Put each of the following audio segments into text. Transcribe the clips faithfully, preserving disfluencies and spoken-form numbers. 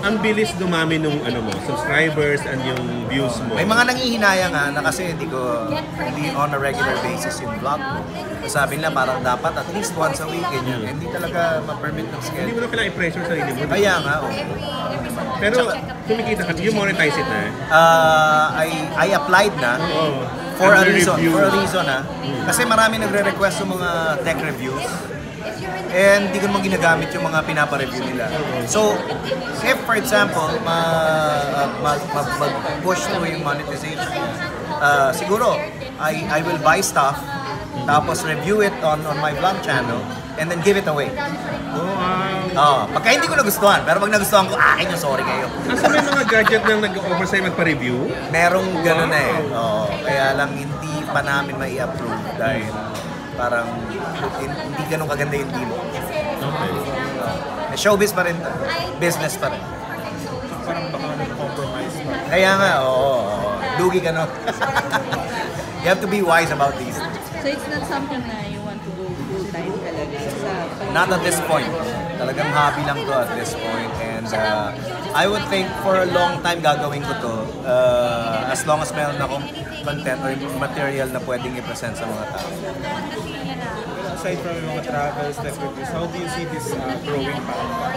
ang bilis dumami nung ano mo, subscribers and yung views mo. May mga nangihinayang nga na kasi hindi ko hindi on a regular basis yung vlog ko. Sabi nila parang dapat at least once a week ganyan. Mm. Hindi talaga ma-permit ng schedule. Hindi mo na kailangan i-pressure sarili mo. Kaya nga, oh. Pero kumikita ka, you monetize it na? Uh, I I applied na. Oh. For a reason, review. for a reason ha. Hmm. Kasi marami nagre-request ng mga tech reviews. And hindi ko naman ginagamit yung mga pinapa-review nila. So, if for example, mag-push ma, ma, ma, through yung monetization, uh, siguro, I, I will buy stuff, tapos review it on, on my vlog channel, and then give it away. Oh, wow. Oh, pagka hindi ko nagustuhan, pero pag nagustuhan ko, akin yung sorry kayo. Nasa may mga gadget nang nag-offer sa'yo magpa-review? Merong gano'n na eh. Oh, kaya lang hindi pa namin mai-approve dahil parang hindi ganun kaganda yung demo. Okay. Uh, showbiz pa rin, business pa rin. Parang baka nag-compromise pa. Kaya nga, oo. Oh, oh, dugi ka no. You have to be wise about these. So it's not something na you want to do full time talaga sa Not at this point. Talagang hobby lang to at this point. And uh, I would think for a long time gagawin ko to. Uh, as long as meron akong content or material na pwedeng i-present sa mga tao. Aside from yung mga travels, tech reviews, how do you see this uh, growing pa?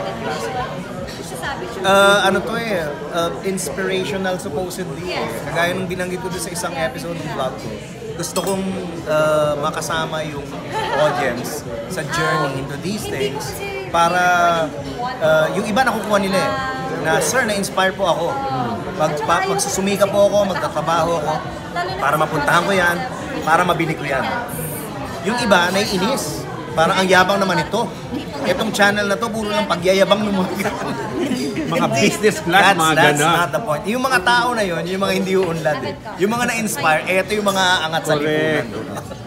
Uh, ano to eh, uh, inspirational supposedly eh. Kagaya nung binanggit ko doon sa isang episode ng vlog ko. Gusto kong uh, makasama yung audience sa journey into these things para uh, yung iba nakukuha nila eh. Na sir, na-inspire po ako. Mag, pa, magsusumika po ako, magtatrabaho ako para mapuntahan ko yan, para mabili ko yan. Yung iba, naiinis. Parang ang yabang naman ito. Itong channel na to, puro lang pagyayabang ng mga mga business class, that's, mga that's gana. not the point. Yung mga tao na yon, yung mga hindi uunlad eh. Yung mga na-inspire, eto yung mga angat sa lipunan.